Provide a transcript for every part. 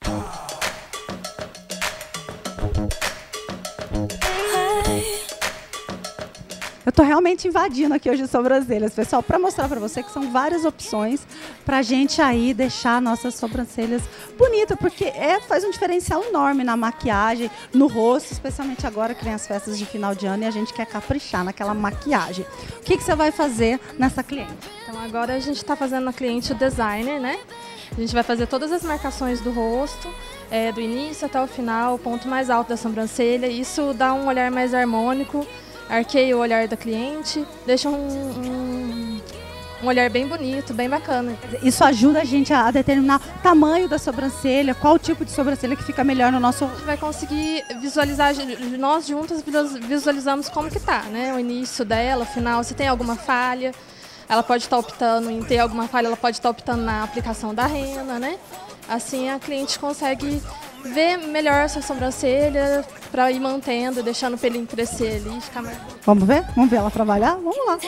Eu tô realmente invadindo aqui hoje as sobrancelhas, pessoal, para mostrar para você que são várias opções pra gente aí deixar nossas sobrancelhas bonitas, porque faz um diferencial enorme na maquiagem, no rosto, especialmente agora que vem as festas de final de ano e a gente quer caprichar naquela maquiagem. O que você vai fazer nessa cliente? Então agora a gente está fazendo na cliente o designer, né? A gente vai fazer todas as marcações do rosto, do início até o final, o ponto mais alto da sobrancelha. Isso dá um olhar mais harmônico, arqueia o olhar da cliente, deixa um olhar bem bonito, bem bacana. Isso ajuda a gente a determinar o tamanho da sobrancelha, qual tipo de sobrancelha que fica melhor no nosso... A gente vai conseguir visualizar, nós juntas visualizamos como que tá, né? O início dela, o final, se tem alguma falha. Ela pode estar optando em ter alguma falha, ela pode estar optando na aplicação da rena, né? Assim a cliente consegue ver melhor essa sobrancelha para ir mantendo, deixando o pelinho crescer ali, ficar mais... Vamos ver? Vamos ver ela trabalhar? Vamos lá.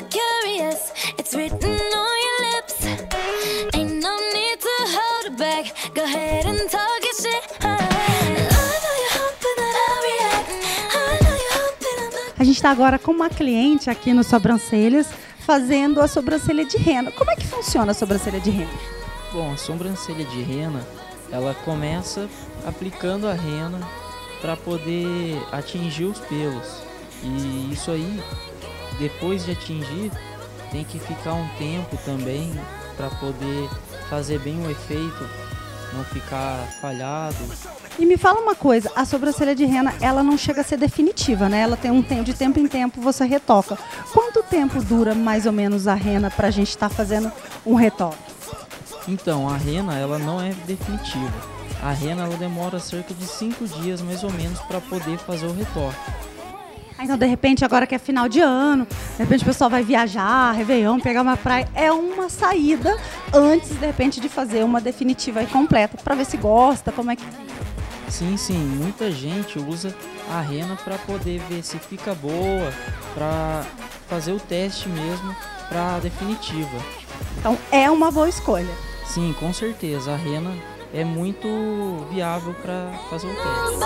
A gente está agora com uma cliente aqui no Sobrancelhas, fazendo a sobrancelha de rena. Como é que funciona a sobrancelha de rena? Bom, a sobrancelha de rena, ela começa aplicando a rena para poder atingir os pelos. E isso aí, depois de atingir, tem que ficar um tempo também para poder fazer bem o efeito, não ficar falhado. E me fala uma coisa, a sobrancelha de rena, ela não chega a ser definitiva, né? Ela tem um tempo, de tempo em tempo você retoca. Quanto tempo dura mais ou menos a rena para a gente estar fazendo um retoque? Então, a rena, ela não é definitiva. A rena, ela demora cerca de 5 dias mais ou menos para poder fazer o retoque. Então, de repente, agora que é final de ano, de repente o pessoal vai viajar, Réveillon, pegar uma praia, é uma saída antes, de repente, de fazer uma definitiva e completa, para ver se gosta, como é que... Sim, muita gente usa a rena para poder ver se fica boa, para fazer o teste mesmo para definitiva. Então é uma boa escolha. Sim, com certeza, a rena é muito viável para fazer o teste.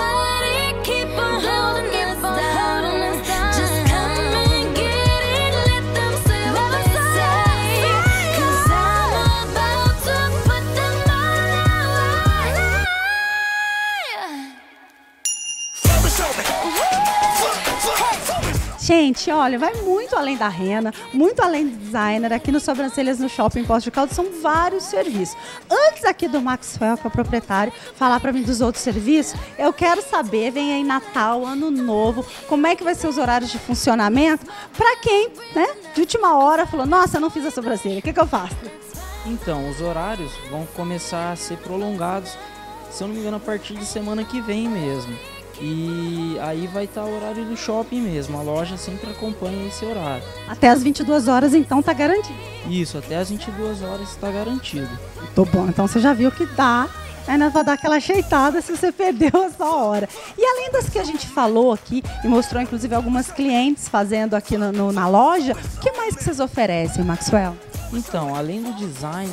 Gente, olha, vai muito além da rena, muito além do designer. Aqui no Sobrancelhas, no Shopping Poços de Caldas, são vários serviços. Antes aqui do Maxwell, que é o proprietário, falar para mim dos outros serviços, eu quero saber, vem aí Natal, Ano Novo, como é que vai ser os horários de funcionamento para quem, né, de última hora falou, nossa, eu não fiz a sobrancelha, o que eu faço? Então, os horários vão começar a ser prolongados, se eu não me engano, a partir de semana que vem mesmo. E aí vai estar o horário do shopping mesmo, a loja sempre acompanha esse horário. Até as 22 horas, então, tá garantido? Isso, até as 22 horas está garantido. Tô bom, então você já viu que dá, ainda vai dar aquela ajeitada se você perdeu essa hora. E além das que a gente falou aqui, e mostrou inclusive algumas clientes fazendo aqui na loja, o que mais que vocês oferecem, Maxwell? Então, além do design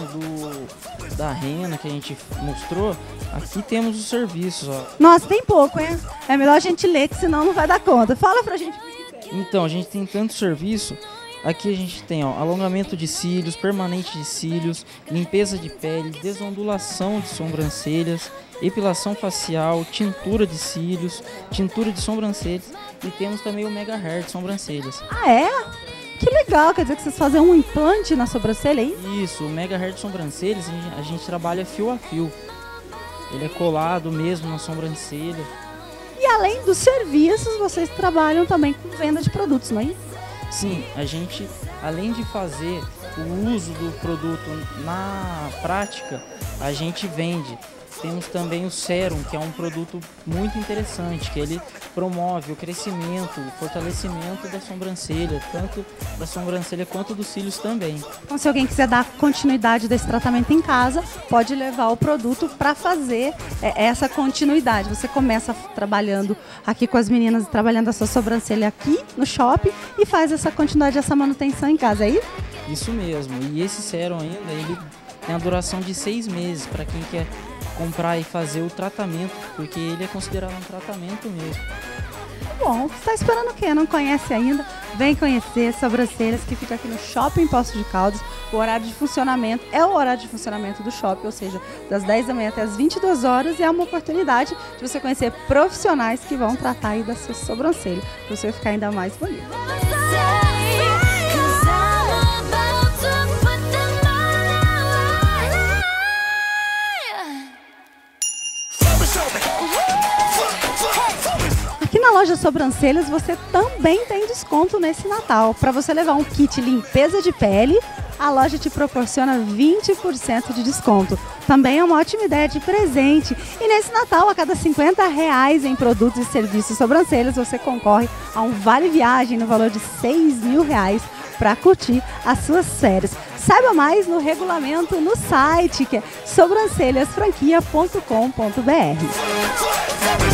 da rena que a gente mostrou, aqui temos os serviços, ó. Nossa, tem pouco, hein? É melhor a gente ler, que senão não vai dar conta. Fala pra gente. Então, a gente tem tanto serviço. Aqui a gente tem, ó, alongamento de cílios, permanente de cílios, limpeza de pele, desondulação de sobrancelhas, epilação facial, tintura de cílios, tintura de sobrancelhas e temos também o Mega Hair de sobrancelhas. Ah, é? Que legal, quer dizer que vocês fazem um implante na sobrancelha, hein? Isso, o Mega Hair de sobrancelhas a gente trabalha fio a fio. Ele é colado mesmo na sobrancelha. E além dos serviços, vocês trabalham também com venda de produtos, não é? Sim, a gente, além de fazer o uso do produto na prática, a gente vende. Temos também o Serum, que é um produto muito interessante, que ele promove o crescimento, o fortalecimento da sobrancelha, tanto da sobrancelha quanto dos cílios também. Então, se alguém quiser dar continuidade desse tratamento em casa, pode levar o produto para fazer essa continuidade. Você começa trabalhando aqui com as meninas, trabalhando a sua sobrancelha aqui no shopping e faz essa continuidade, essa manutenção em casa, é isso? Isso mesmo. E esse Serum ainda, ele tem a duração de 6 meses para quem quer comprar e fazer o tratamento, porque ele é considerado um tratamento mesmo. Bom, você está esperando o quê? Não conhece ainda? Vem conhecer Sobrancelhas, que fica aqui no Shopping Poços de Caldas. O horário de funcionamento é o horário de funcionamento do shopping, ou seja, das 10 da manhã até as 22 horas, e é uma oportunidade de você conhecer profissionais que vão tratar aí da sua sobrancelha, para você ficar ainda mais bonito. Aqui na loja Sobrancelhas você também tem desconto nesse Natal. Para você levar um kit limpeza de pele, a loja te proporciona 20% de desconto. Também é uma ótima ideia de presente. E nesse Natal, a cada R$50 em produtos e serviços Sobrancelhas, você concorre a um vale viagem no valor de R$6.000 para curtir as suas férias. Saiba mais no regulamento no site, que é sobrancelhasfranquia.com.br.